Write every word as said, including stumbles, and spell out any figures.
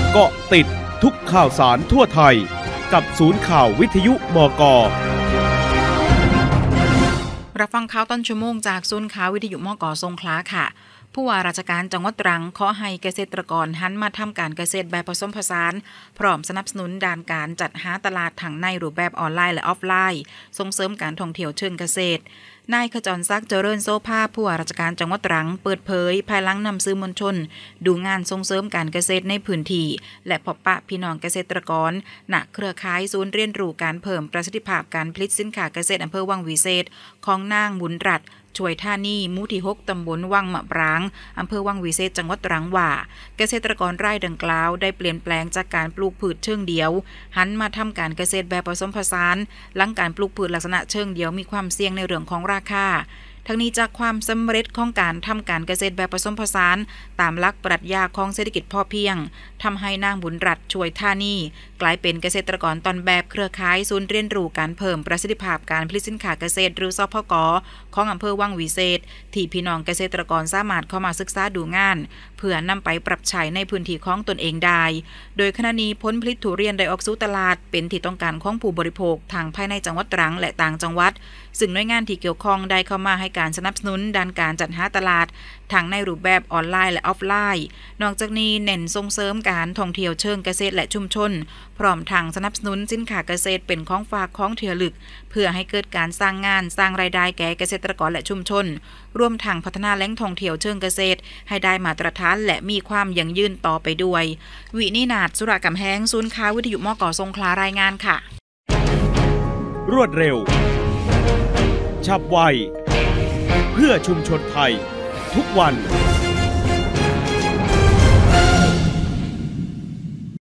เกาะติดทุกข่าวสารทั่วไทยกับศูนย์ข่าววิทยุบก. รับฟังข่าวต้นชั่วโมงจากศูนย์ข่าววิทยุมก.สงขลาค่ะผู้ว่าราชการจังหวัดตรังขอให้เกษตรกรหันมาทำการเกษตรแบบผสมผสานพร้อมสนับสนุนด้านการจัดหาตลาดทั้งในรูปแบบออนไลน์และออฟไลน์ส่งเสริมการท่องเที่ยวเชิงเกษตรนายขจรศักดิ์เจริญโซภาผู้ว่าราชการจังหวัดตรังเปิดเผยภายหลังนำสื่อมวลชนดูงานส่งเสริมการเกษตรในพื้นที่และพบปะพี่น้องเกษตรกรณเครือข่ายศูนย์เรียนรู้การเพิ่มประสิทธิภาพการผลิตสินค้าเกษตรอำเภอวังวิเศษของนางบุญรัตน์ช่วยท่านี่หมู่ที่หกตำบลวังมะปรางอำเภอวังวิเศษจังหวัดตรังว่าเกษตรกรรายดังกล่าวได้เปลี่ยนแปลงจากการปลูกพืชเชิงเดียวหันมาทำการเกษตรแบบผสมผสานหลังการปลูกพืชลักษณะเชิงเดียวมีความเสี่ยงในเรื่องของราคาทั้งนี้จากความสำเร็จของการทำการเกษตรแบบผสมผสานตามหลักปรัชญาของเศรษฐกิจพอเพียงทำให้นางบุญรัตน์ช่วยท่านี่กลายเป็นเกษตรกรต้นแบบเครือข่ายศูนย์เรียนรู้การเพิ่มประสิทธิภาพการผลิตสินค้าเกษตรหรือซพก.ของอำเภอวังวิเศษที่พี่น้องเกษตรกรสามารถเข้ามาศึกษาดูงานเพื่อนำไปปรับใช้ในพื้นที่ของตนเองได้โดยขณะนี้ผลผลิตทุเรียนได้ออกสู่ตลาดเป็นที่ต้องการของผู้บริโภคทางภายในจังหวัดตรังและต่างจังหวัดซึ่งหน่วยงานที่เกี่ยวข้องได้เข้ามาให้การสนับสนุนด้านการจัดหาตลาดทั้งในรูปแบบออนไลน์และออฟไลน์นอกจากนี้เน้นส่งเสริมการท่องเที่ยวเชิงเกษตรและชุมชนพร้อมทางสนับสนุนสินค้าเกษตรเป็นของฝากของที่ระลึกเพื่อให้เกิดการสร้างงานสร้างรายได้แก่เกษตรกรและชุมชนรวมทั้งพัฒนาแหล่งท่องเที่ยวเชิงเกษตรให้ได้มาตรฐานและมีความยั่งยืนต่อไปด้วยวินินาถสุรกำแหงศูนย์ข่าววิทยุมก.สงขลารายงานค่ะรวดเร็วฉับไวเพื่อชุมชนไทยทุกวัน